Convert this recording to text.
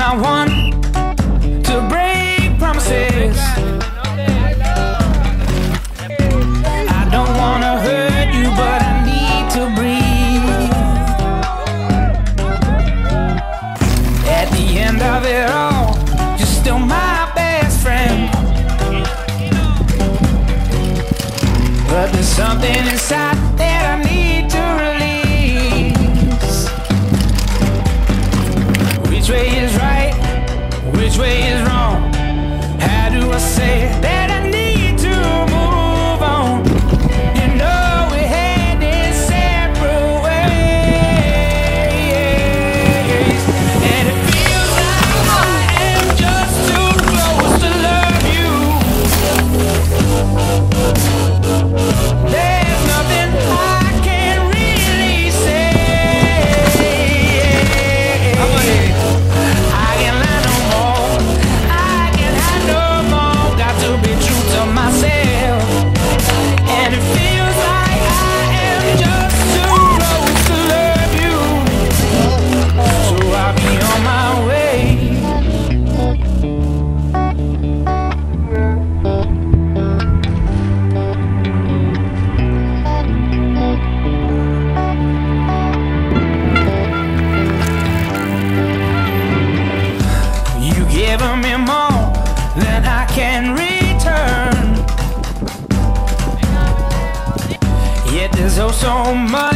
not one to break promises. I don't wanna hurt you, but I need to breathe. At the end of it all, you're still my best friend. But there's something inside that I need to release. Which way is right? Which way is wrong? How do I say that I need to move on? You know we're heading separate ways, and it feels like I am just too close to love you. There's nothing I can really say. I can't lie no more. I can't hide no more. Got to be true to myself. And it feels like I am just too close to love you. So I'll be on my way. You giving me more than I can return. Yet there's oh so much